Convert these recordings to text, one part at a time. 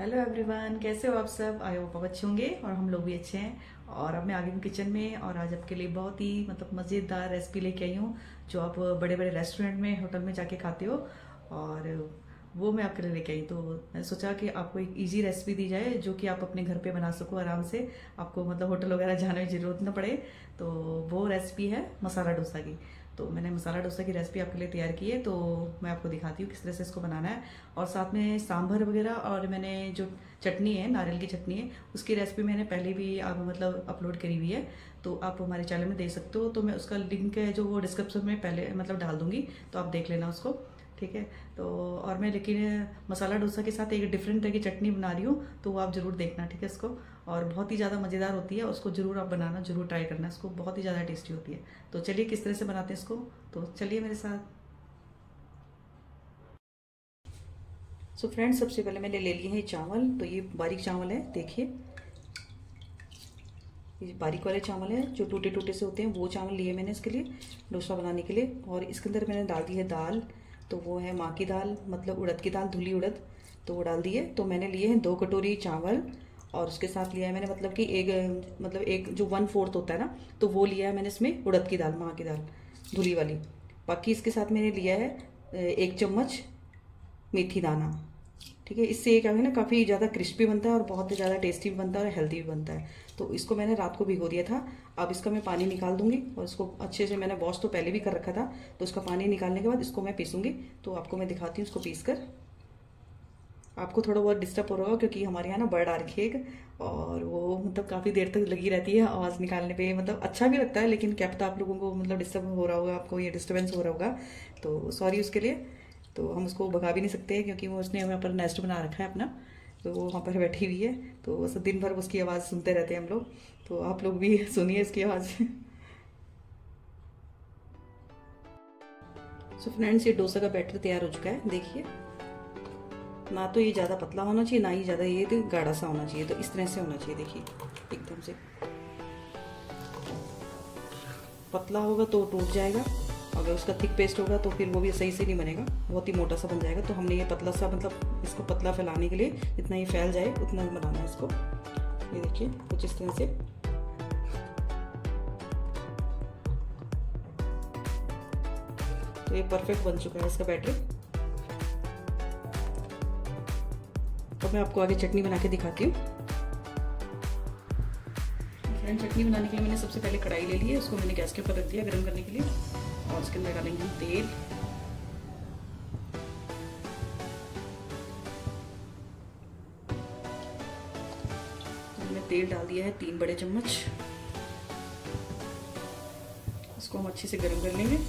Hello everyone, कैसे हो आप सब? आई होप आप अच्छे होंगे और हम लोग भी अच्छे हैं। और अब मैं आ गई हूँ किचन में और आज आपके लिए बहुत ही मज़ेदार रेसिपी लेके आई हूँ जो आप बड़े बड़े रेस्टोरेंट में होटल में जाके खाते हो। और वो मैं आपके लिए लेके आई। तो मैंने सोचा कि आपको एक इजी रेसिपी दी जाए जो कि आप अपने घर पे बना सको आराम से। आपको होटल वगैरह जाने की ज़रूरत ना पड़े। तो वो रेसिपी है मसाला डोसा की। तो मैंने मसाला डोसा की रेसिपी आपके लिए तैयार की है, तो मैं आपको दिखाती हूँ किस तरह से इसको बनाना है। और साथ में सांभर वगैरह और मैंने जो चटनी है, नारियल की चटनी है, उसकी रेसिपी मैंने पहले भी आप अपलोड करी हुई है। तो आप हमारे चैनल में देख सकते हो। तो मैं उसका लिंक है जो वो डिस्क्रिप्शन में पहले डाल दूंगी, तो आप देख लेना उसको। ठीक है। तो और मैं लेकिन मसाला डोसा के साथ एक डिफरेंट तरह की चटनी बना रही हूँ, तो वो आप ज़रूर देखना। ठीक है इसको। और बहुत ही ज़्यादा मज़ेदार होती है, उसको ज़रूर आप बनाना, ज़रूर ट्राई करना इसको, बहुत ही ज़्यादा टेस्टी होती है। तो चलिए किस तरह से बनाते हैं इसको, तो चलिए मेरे साथ। सो फ्रेंड्स, सबसे पहले मैंने ले लिए हैं चावल। तो ये बारीक चावल है, देखिए ये बारीक वाले चावल है जो टूटे टूटे से होते हैं, वो चावल लिए मैंने इसके लिए, डोसा बनाने के लिए। और इसके अंदर मैंने डाल दी है दाल। तो वो है माँ की दाल, उड़द की दाल, धुली उड़द। तो वो डाल दी है। तो मैंने लिए हैं 2 कटोरी चावल। और उसके साथ लिया है मैंने कि एक जो 1/4 होता है ना, तो वो लिया है मैंने इसमें उड़द की दाल, माँ की दाल धुली वाली। बाकी इसके साथ मैंने लिया है 1 चम्मच मेथी दाना। ठीक है। इससे क्या है ना, काफ़ी ज़्यादा क्रिस्पी बनता है और बहुत ही ज़्यादा टेस्टी भी बनता है और हेल्दी भी बनता है। तो इसको मैंने रात को भिगो दिया था। अब इसका मैं पानी निकाल दूंगी और इसको अच्छे से मैंने वॉश तो पहले भी कर रखा था। तो इसका पानी निकालने के बाद इसको मैं पीसूंगी। तो आपको मैं दिखाती हूँ इसको पीस कर। आपको थोड़ा बहुत डिस्टर्ब हो रहा होगा क्योंकि हमारे यहाँ ना बर्ड आ रखी है, और वो काफ़ी देर तक लगी रहती है आवाज़ निकालने पे। अच्छा भी लगता है, लेकिन क्या पता आप लोगों को डिस्टर्ब हो रहा होगा, आपको ये डिस्टर्बेंस हो रहा होगा, तो सॉरी उसके लिए। तो हम उसको भगा भी नहीं सकते क्योंकि वो उसने यहाँ पर नेस्ट बना रखा है अपना। तो वो वहाँ पर बैठी हुई है, तो बस दिन भर उसकी आवाज़ सुनते रहते हैं हम लोग। तो आप लोग भी सुनिए इसकी आवाज़। सो फ्रेंड्स, ये डोसा का बैटर तैयार हो चुका है, देखिए। ना तो ये ज़्यादा पतला होना चाहिए, ना ही ज़्यादा ये गाढ़ा सा होना चाहिए। तो इस तरह से होना चाहिए, देखिए एकदम से। पतला होगा तो टूट जाएगा, अगर उसका थिक पेस्ट होगा तो फिर वो भी सही से नहीं बनेगा, बहुत ही मोटा सा बन जाएगा। तो हमने ये पतला सा इसको पतला फैलाने के लिए जितना ये फैल जाए उतना बनाना है इसको। ये देखिए कुछ इस तरह से। तो ये परफेक्ट बन चुका है इसका बैटर। तो मैं आपको आगे चटनी बना के दिखाती हूँ। फ्रेंड, चटनी बनाने के लिए मैंने सबसे पहले कढ़ाई ले ली है, उसको मैंने गैस के ऊपर रख दिया गर्म करने के लिए। और उसके अंदर डालेंगे हम तेल। मैंने तेल डाल दिया है 3 बड़े चम्मच। इसको हम अच्छे से गर्म कर लेंगे।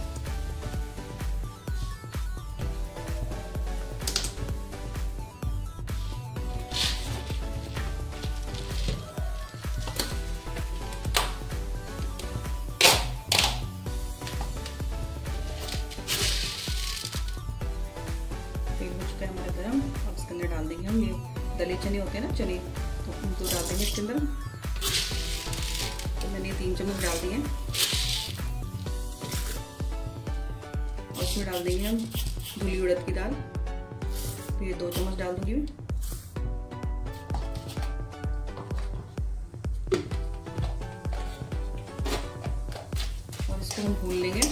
तेल हो चुका है हमारा गरम। अब इसके अंदर डाल देंगे हम ये दले चने होते हैं ना, चने, तो उनको डाल देंगे इसके अंदर। तो मैंने 3 चम्मच डाल दिए। और इसमें डाल देंगे हम धुली उड़द की दाल। तो ये 2 चम्मच डाल दूंगी मैं। और इसको हम भून लेंगे।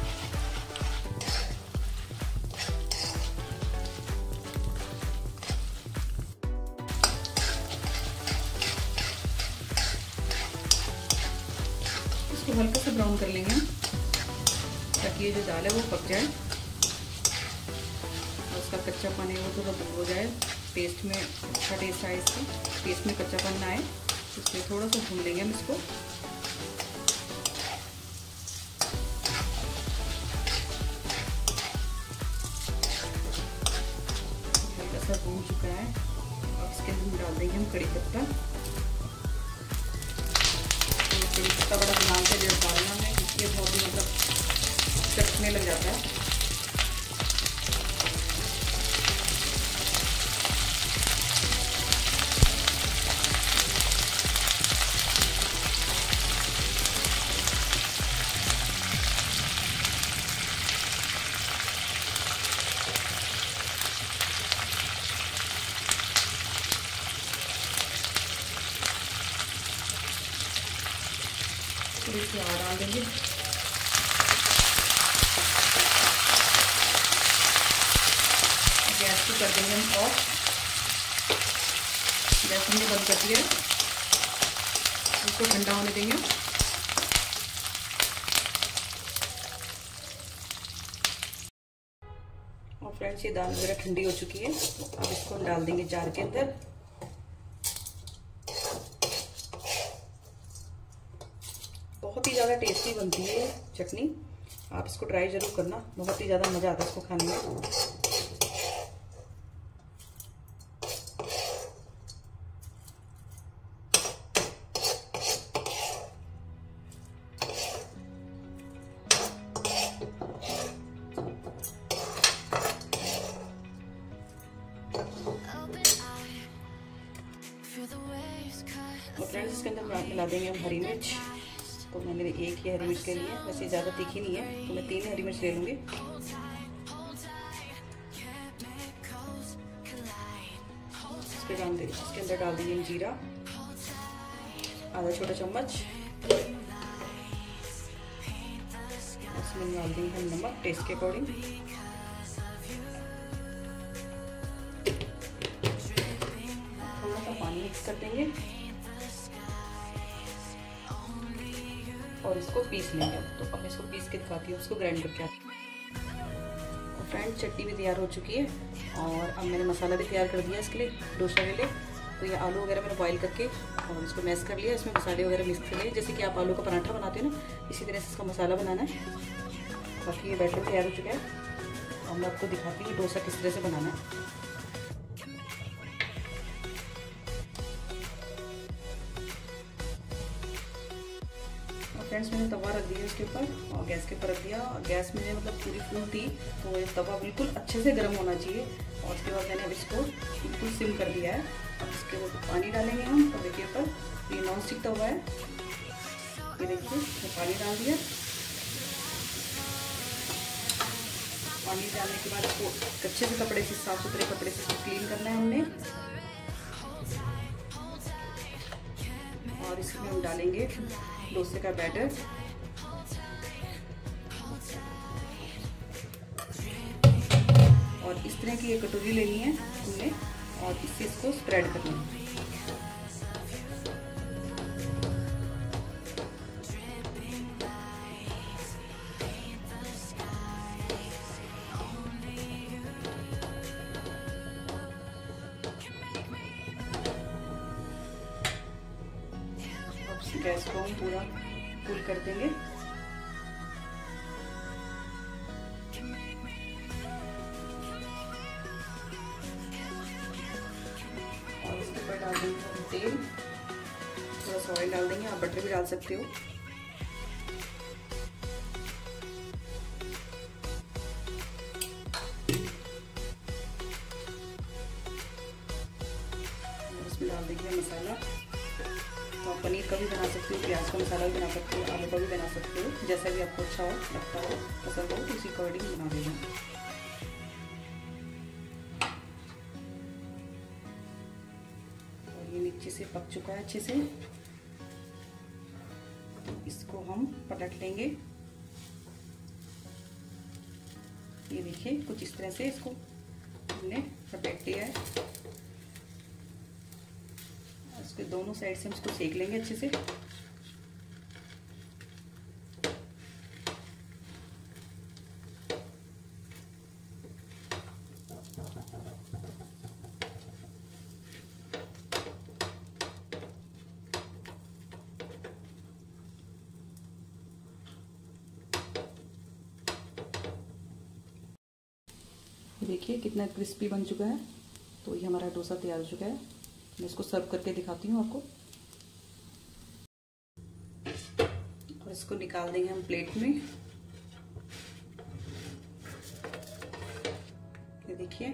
इसको हल्का सा ब्राउन कर लेंगे ताकि ये जो दाल है वो पक जाए और उसका कच्चापन है वो थोड़ा दूर हो जाए। पेस्ट में अच्छा टेस्ट आए, इसका पेस्ट में कच्चापन ना आए, इसलिए थोड़ा सा भून लेंगे हम इसको। हल्का सा भून चुका है। अब इसके अंदर डाल देंगे हम कड़ी पत्ता। कड़ी पत्ता बड़ा ध्यान से डालना है, इसलिए बहुत ही चटने लग जाता है। थोड़ी सी और डाल देंगे। गैस को कर देंगे हम ऑफ। गैस हमने बंद कर दिया है, इसको ठंडा होने देंगे। और फ्रेंड्स, ये दाल वगैरह ठंडी हो चुकी है, अब इसको हम डाल देंगे जार के अंदर। बहुत ही ज़्यादा टेस्टी बनती है ये चटनी, आप इसको ट्राई जरूर करना, बहुत ही ज़्यादा मज़ा आता है इसको खाने में। और फ्रेंड्स, इसके अंदर मिला देंगे हम हरी मिर्च। तो मैंने एक ही हरी मिर्च ले ली है, वैसे ज़्यादा तीखी नहीं है, तो मैं 3 हरी मिर्च ले लूँगी। इसके अंदर डाल देंगे जीरा, आधा छोटा चम्मच। इसमें डाल देंगे हम नमक टेस्ट के अकॉर्डिंग। थोड़ा सा पानी मिक्स कर देंगे और इसको पीस लेंगे। तो अब इसको पीस के दिखाती हूँ, उसको ग्राइंड करके आती हूँ। और फ्रेंड, चटनी भी तैयार हो चुकी है और अब मैंने मसाला भी तैयार कर दिया इसके लिए, डोसा के लिए। तो ये आलू वगैरह मैंने बॉईल करके और इसको मैश कर लिया, इसमें मसाले वगैरह मिक्स कर लिए, जैसे कि आप आलू का पराठा बनाते हो ना, इसी तरह से इसका मसाला बनाना है। बाकी ये बैटर तैयार हो चुका है और मैं आपको दिखाती हूँ डोसा किस तरह से बनाना है। फ्रेंड्स, मैंने तवा रख दिया इसके ऊपर और गैस के ऊपर रख दिया। और गैस में मतलब पूरी फुल थी, तो ये तवा बिल्कुल अच्छे से गर्म होना चाहिए। और उसके बाद मैंने अब इसको बिल्कुल सिम कर दिया है। अब इसके ऊपर पानी डालेंगे हम तवे के ऊपर। ये नॉन स्टिक तवा है, ये देखिए मैं पानी डाल दिया। पानी डालने के बाद इसको अच्छे से कपड़े से, साफ सुथरे कपड़े से इसको क्लीन करना है हमने। और इसमें हम डालेंगे डोसे का बैटर। और इस तरह की एक कटोरी लेनी है हमने और इससे इसको स्प्रेड करना है। गैस को हम पूरा फुल कर देंगे। और इसके ऊपर डाल देंगे हम तेल, थोड़ा सा ऑयल डाल देंगे, आप बटर भी डाल सकते हो। इसमें डाल देंगे मसाला। तो आप पनीर का भी बना सकते हो, प्याज का मसाला भी बना सकते हो, आलू का भी बना सकते हो, जैसा भी आपको अच्छा हो, लगता हो, पसंद हो, उसी अकॉर्डिंग बना देना। और ये नीचे से पक चुका है अच्छे से, इसको हम पलट लेंगे। ये देखिए कुछ इस तरह से इसको हमने पलट लिया है। इसके दोनों साइड से हम इसको सेक लेंगे अच्छे से। देखिए कितना क्रिस्पी बन चुका है। तो ये हमारा डोसा तैयार हो चुका है। मैं इसको सर्व करके दिखाती हूँ आपको। और इसको निकाल देंगे हम प्लेट में। ये देखिए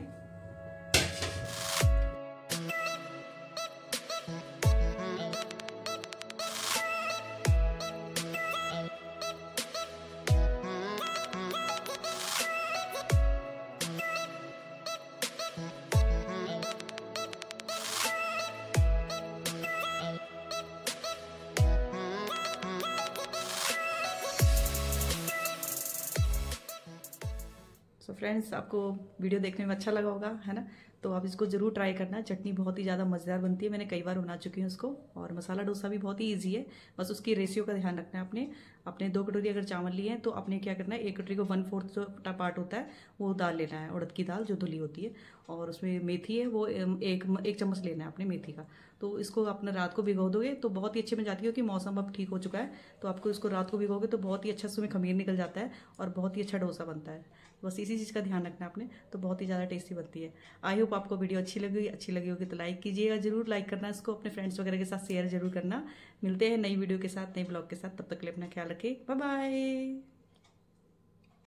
फ्रेंड्स, आपको वीडियो देखने में अच्छा लगा होगा, है ना? तो आप इसको जरूर ट्राई करना। चटनी बहुत ही ज़्यादा मज़ेदार बनती है, मैंने कई बार बना चुकी हूँ उसको। और मसाला डोसा भी बहुत ही ईजी है, बस उसकी रेशियो का ध्यान रखना है आपने। अपने 2 कटोरी अगर चावल लिए हैं तो आपने क्या करना है, 1 कटोरी को 1/4 जो पार्ट होता है वो दाल लेना है, उड़द की दाल जो धुली होती है। और उसमें मेथी है, वो एक चम्मच लेना है अपने मेथी का। तो इसको अपने रात को भिगो दोगे तो बहुत ही अच्छी बन जाती है, क्योंकि मौसम अब ठीक हो चुका है। तो आपको इसको रात को भिगोगे तो बहुत ही अच्छा उसमें खमीर निकल जाता है और बहुत ही अच्छा डोसा बनता है। बस इसी चीज़ का ध्यान रखना आपने, तो बहुत ही ज़्यादा टेस्टी बनती है। आई होप आपको वीडियो अच्छी लगी होगी तो लाइक कीजिएगा, जरूर लाइक करना इसको, अपने फ्रेंड्स वगैरह के साथ शेयर जरूर करना। मिलते हैं नई वीडियो के साथ, नई ब्लॉग के साथ, तब तक के लिए अपना ख्याल रखें। Bye bye.